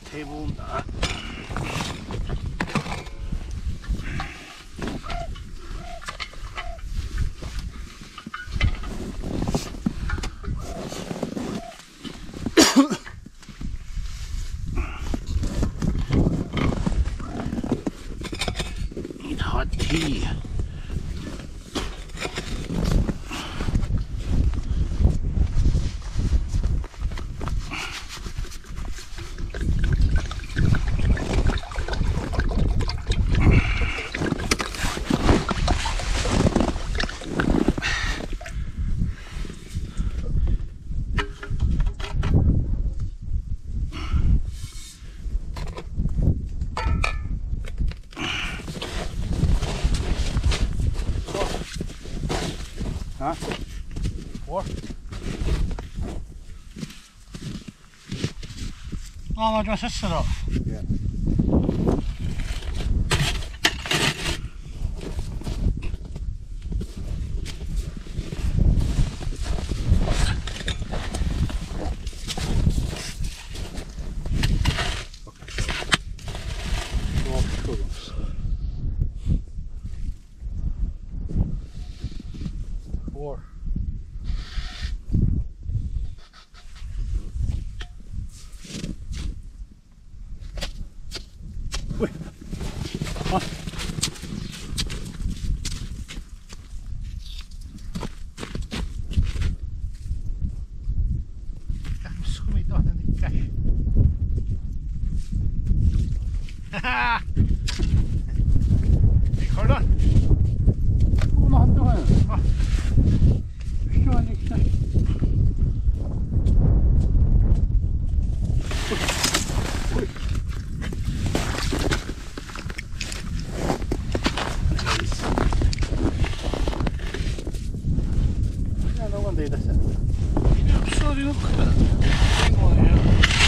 table nut. Need hot tea. Huh? 4? Oh, maar het was er. Ja. Four. Wait. Huh? Misschien toch naar de cash. Haha! Ik hoor dat. Hoe mag het doen? Ik hoor niks. Ja, nog een deel is het. Ja, sorry ook. Mooi, ja.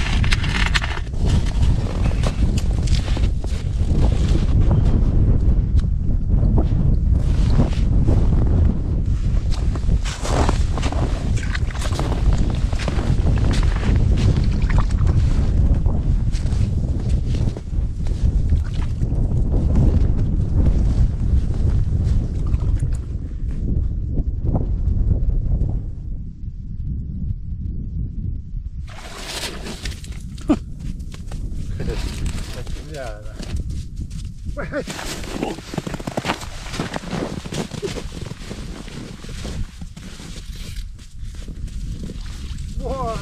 Ja. Wow.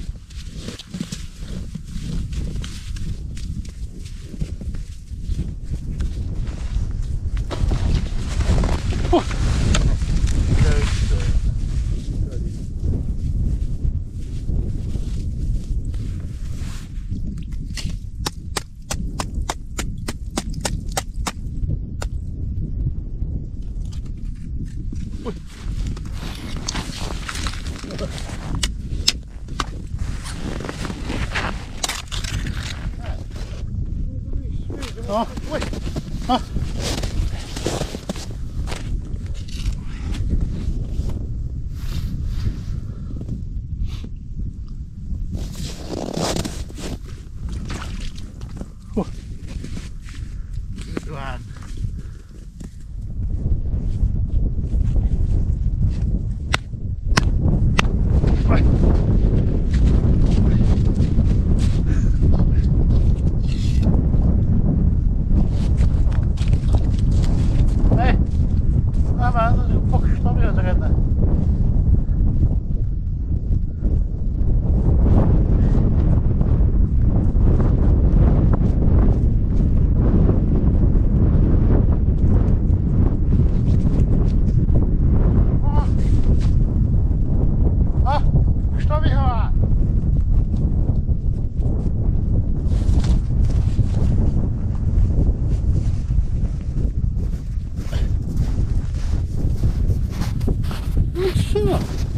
Oh, wait. Oh. Oh. Good one. Maar dat is een fokje snel weer te rennen. Stop weer aan. Zo.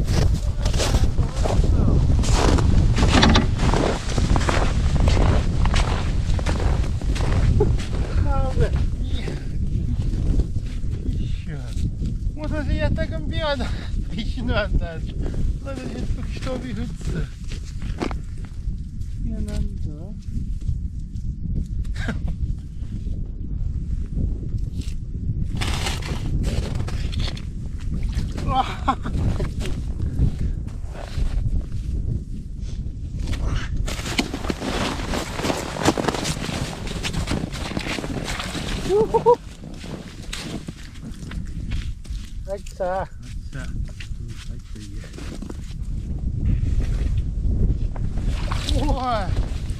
Можно же я так амбиана пищну отдать. Надо же что вы гудцы. Не надо. Agsa. Ой.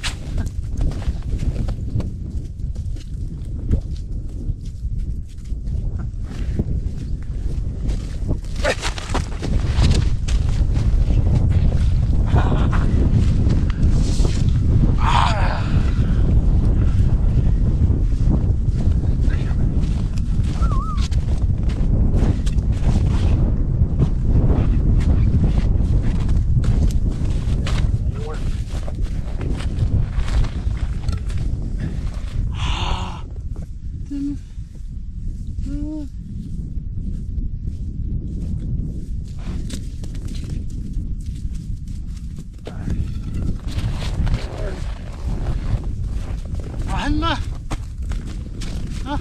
Hanna! Ah.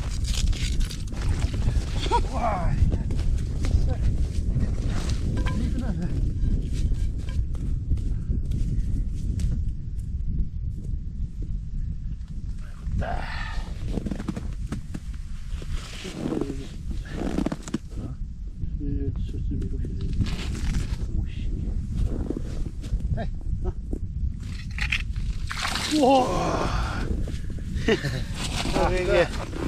Wow. Wow. 이게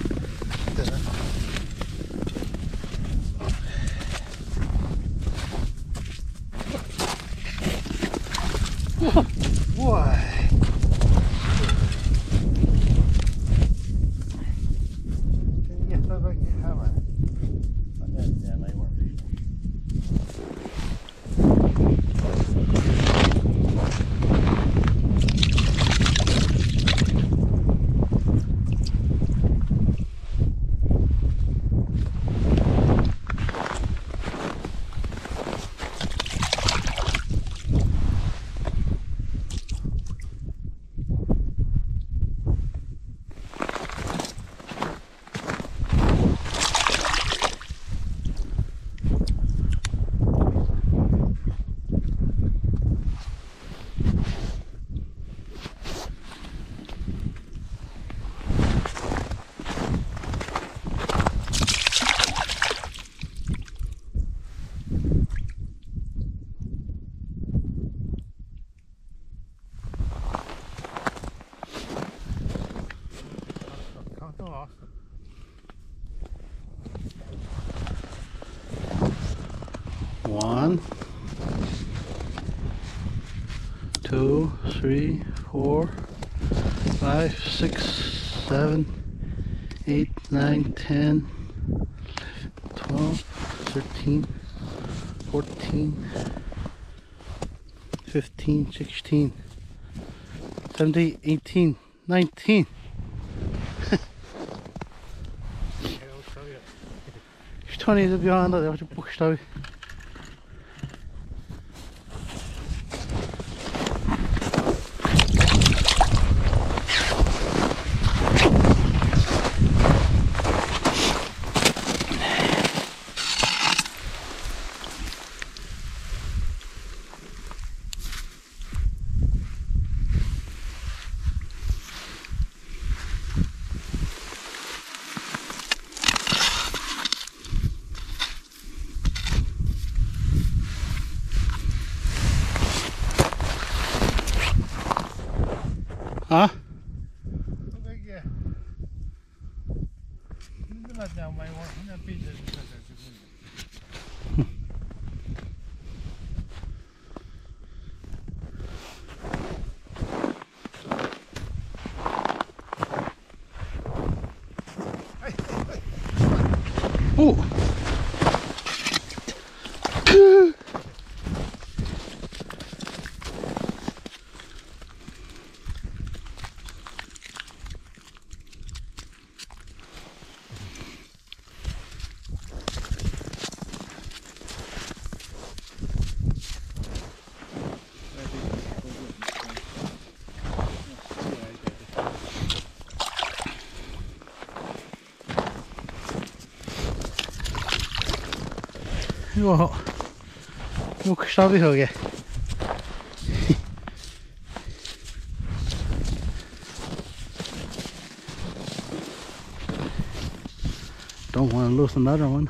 Wow. Can you get that back in hammer? Yeah, they weren't. One, 2, 3, 4, 5, 6, 7, 8, 9, 10, 12, 13, 14, 15, 16, 17, 18, 19. Tony is behind that, I book stove. Huh? Oh! Jo, bokstavlig höger. Don't want to lose another one.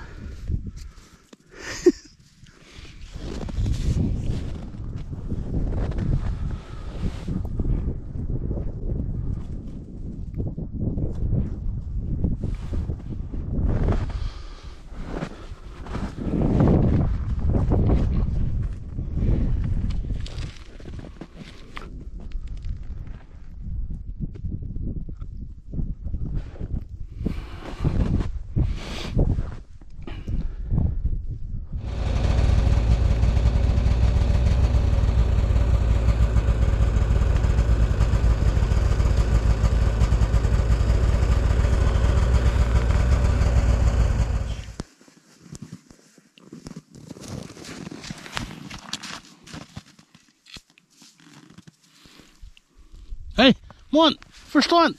Hey, one, first one.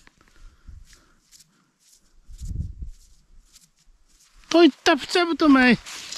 Ta inte på till mig.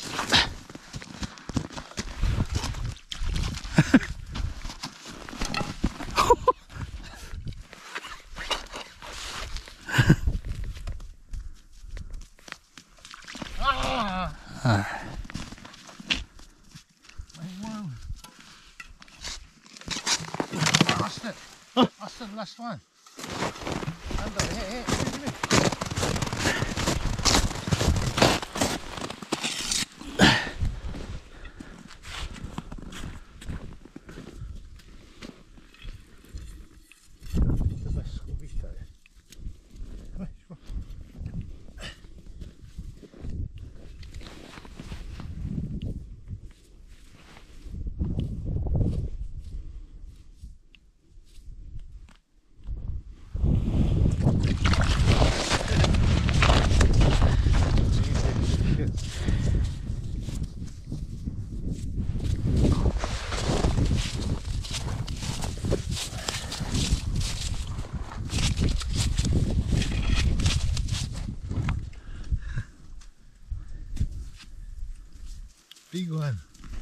That's the last one. Here, give me. Big one.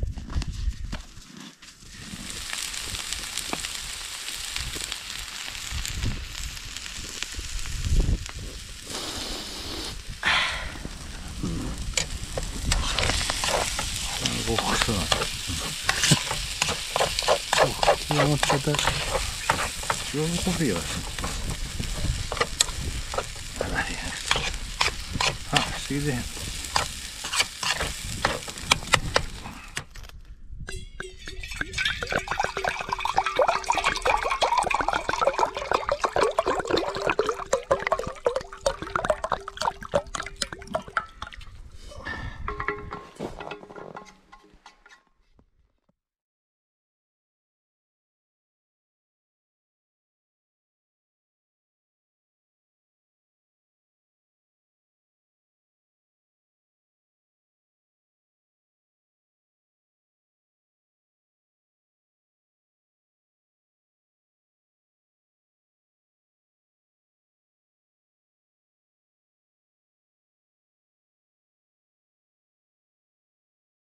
Jag måste sätta. Jag måste få göra. Ah, ser det.